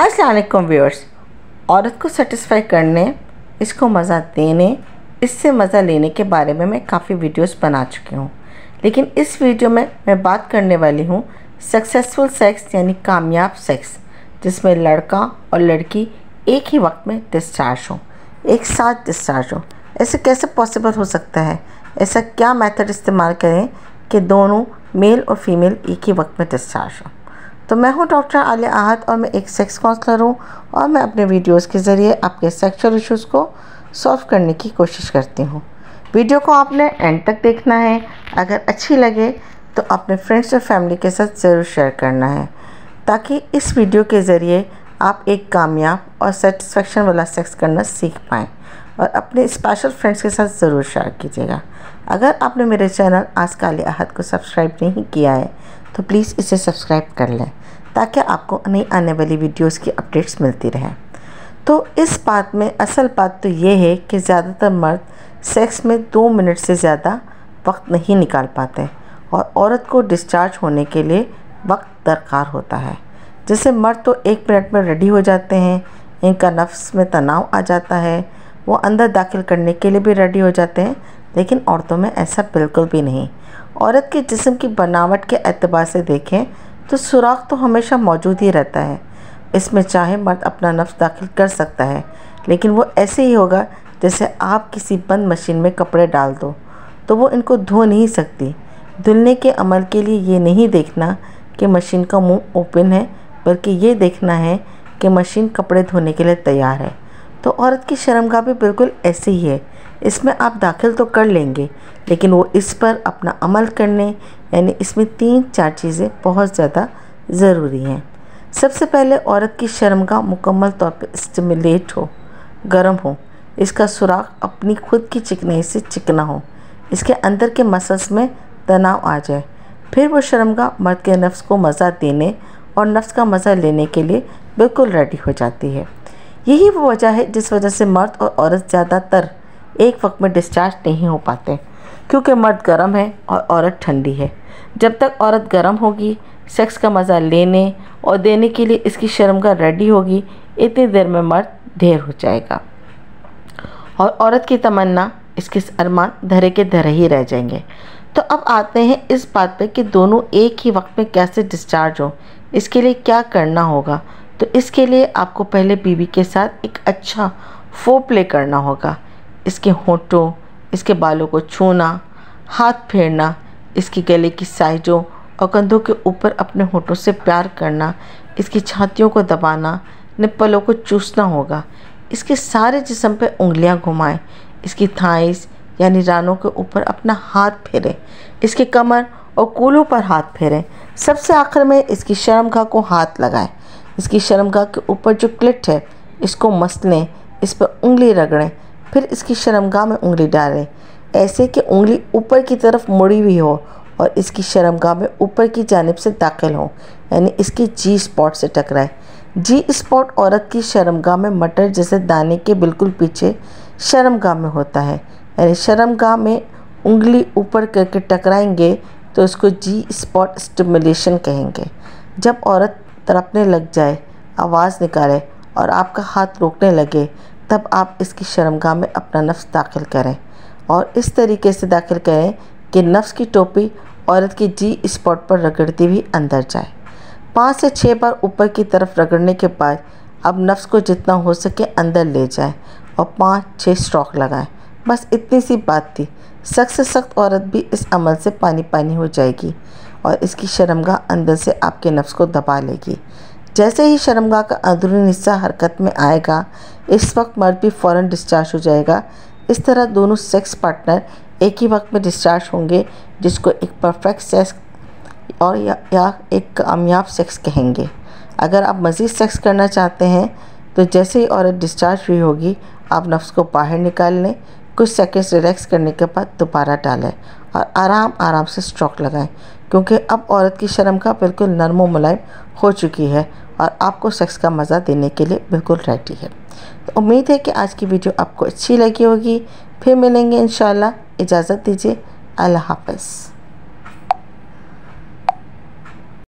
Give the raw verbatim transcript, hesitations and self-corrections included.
अस्सलाम वालेकुम व्यूअर्स। औरत को सेटिस्फाई करने, इसको मज़ा देने, इससे मज़ा लेने के बारे में मैं काफ़ी वीडियोस बना चुकी हूँ, लेकिन इस वीडियो में मैं बात करने वाली हूँ सक्सेसफुल सेक्स यानी कामयाब सेक्स, जिसमें लड़का और लड़की एक ही वक्त में डिस्चार्ज हो, एक साथ डिस्चार्ज हो। ऐसे कैसे पॉसिबल हो सकता है? ऐसा क्या मेथड इस्तेमाल करें कि दोनों मेल और फीमेल एक ही वक्त में डिस्चार्ज हो? तो मैं हूं डॉक्टर आलिया आहत और मैं एक सेक्स काउंसलर हूं और मैं अपने वीडियोस के ज़रिए आपके सेक्सुअल इश्यूज़ को सॉल्व करने की कोशिश करती हूं। वीडियो को आपने एंड तक देखना है। अगर अच्छी लगे तो अपने फ्रेंड्स और फैमिली के साथ ज़रूर शेयर करना है, ताकि इस वीडियो के ज़रिए आप एक कामयाब और सेटिस्फेक्शन वाला सेक्स करना सीख पाएँ और अपने स्पेशल फ्रेंड्स के साथ ज़रूर शेयर कीजिएगा। अगर आपने मेरे चैनल आस्क आलिया आहत को सब्सक्राइब नहीं किया है तो प्लीज़ इसे सब्सक्राइब कर लें, ताकि आपको नई आने वाली वीडियोस की अपडेट्स मिलती रहें। तो इस बात में असल बात तो ये है कि ज़्यादातर मर्द सेक्स में दो मिनट से ज़्यादा वक्त नहीं निकाल पाते और औरत को डिस्चार्ज होने के लिए वक्त दरकार होता है। जैसे मर्द तो एक मिनट में रेडी हो जाते हैं, इनका नफ्स में तनाव आ जाता है, वो अंदर दाखिल करने के लिए भी रेडी हो जाते हैं, लेकिन औरतों में ऐसा बिल्कुल भी नहीं। औरत के जिस्म की बनावट के एतबार से देखें तो सुराख तो हमेशा मौजूद ही रहता है। इसमें चाहे मर्द अपना नफ्स दाखिल कर सकता है, लेकिन वो ऐसे ही होगा जैसे आप किसी बंद मशीन में कपड़े डाल दो तो वो इनको धो नहीं सकती। धुलने के अमल के लिए ये नहीं देखना कि मशीन का मुंह ओपन है, बल्कि ये देखना है कि मशीन कपड़े धोने के लिए तैयार है। तो औरत की शर्मगाह भी बिल्कुल ऐसे ही है। इसमें आप दाखिल तो कर लेंगे, लेकिन वो इस पर अपना अमल करने, यानी इसमें तीन चार चीज़ें बहुत ज़्यादा ज़रूरी हैं। सबसे पहले औरत की शर्मगाह मुकम्मल तौर पर स्टिमुलेट हो, गर्म हो, इसका सुराख अपनी खुद की चिकनाई से चिकना हो, इसके अंदर के मसल्स में तनाव आ जाए। फिर वो शर्मगाह मर्द के नफ्स को मज़ा देने और नफ्स का मज़ा लेने के लिए बिल्कुल रेडी हो जाती है। यही वो वजह है जिस वजह से मर्द और औरत ज़्यादातर एक वक्त में डिस्चार्ज नहीं हो पाते, क्योंकि मर्द गर्म है और औरत ठंडी है। जब तक औरत गर्म होगी, सेक्स का मज़ा लेने और देने के लिए इसकी शर्मगाह रेडी होगी, इतनी देर में मर्द ढेर हो जाएगा और औरत की तमन्ना, इसके अरमान धरे के धरे ही रह जाएंगे। तो अब आते हैं इस बात पे कि दोनों एक ही वक्त में कैसे डिस्चार्ज हो, इसके लिए क्या करना होगा। तो इसके लिए आपको पहले बीवी के साथ एक अच्छा फो प्ले करना होगा। इसके होंठों, इसके बालों को छूना, हाथ फेरना, इसकी गले की साइडों और कंधों के ऊपर अपने होंठों से प्यार करना, इसकी छातियों को दबाना, निप्पलों को चूसना होगा। इसके सारे जिस्म पे उंगलियां घुमाएं, इसकी थाइस यानी रानों के ऊपर अपना हाथ फेरें, इसके कमर और कूलों पर हाथ फेरें। सबसे आखिर में इसकी शर्मगाह को हाथ लगाएं। इसकी शर्मगाह के ऊपर जो क्लिट है, इसको मसलें, इस पर उंगली रगड़ें, फिर इसकी शर्मगाह में उंगली डालें, ऐसे कि उंगली ऊपर की तरफ मुड़ी हुई हो और इसकी शर्मगाह में ऊपर की जानिब से दाखिल हो, यानी इसकी जी स्पॉट से टकराए। जी स्पॉट औरत की शर्मगाह में मटर जैसे दाने के बिल्कुल पीछे शर्मगाह में होता है, यानी शर्मगाह में उंगली ऊपर करके टकराएंगे तो इसको जी स्पॉट स्टिमुलेशन कहेंगे। जब औरत तड़पने लग जाए, आवाज़ निकाले और आपका हाथ रोकने लगे, तब आप इसकी शर्मगाह में अपना नफ्स दाखिल करें और इस तरीके से दाखिल करें कि नफ्स की टोपी औरत की जी स्पॉट पर रगड़ती हुई अंदर जाए। पाँच से छः बार ऊपर की तरफ रगड़ने के बाद अब नफ्स को जितना हो सके अंदर ले जाएं और पाँच छः स्ट्रोक लगाएं। बस इतनी सी बात थी। सख्त से सख्त औरत भी इस अमल से पानी पानी हो जाएगी और इसकी शर्मगाह अंदर से आपके नफ्स को दबा लेगी। जैसे ही शर्मगाह का अंदरूनी हिस्सा हरकत में आएगा, इस वक्त मर्द भी फ़ौरन डिस्चार्ज हो जाएगा। इस तरह दोनों सेक्स पार्टनर एक ही वक्त में डिस्चार्ज होंगे, जिसको एक परफेक्ट सेक्स और या, या एक कामयाब सेक्स कहेंगे। अगर आप मज़ीद सेक्स करना चाहते हैं तो जैसे ही औरत डिस्चार्ज हुई होगी, आप नफ्स को बाहर निकाल लें, कुछ सेकंड्स रिलैक्स करने के बाद दोबारा डालें और आराम आराम से स्ट्रोक लगाएं, क्योंकि अब औरत की शर्मगाह बिल्कुल नरम व मुलायम हो चुकी है और आपको सेक्स का मज़ा देने के लिए बिल्कुल रेडी है। तो उम्मीद है कि आज की वीडियो आपको अच्छी लगी होगी। फिर मिलेंगे इंशाल्लाह। इजाज़त दीजिए। अल्लाह हाफ़िज़।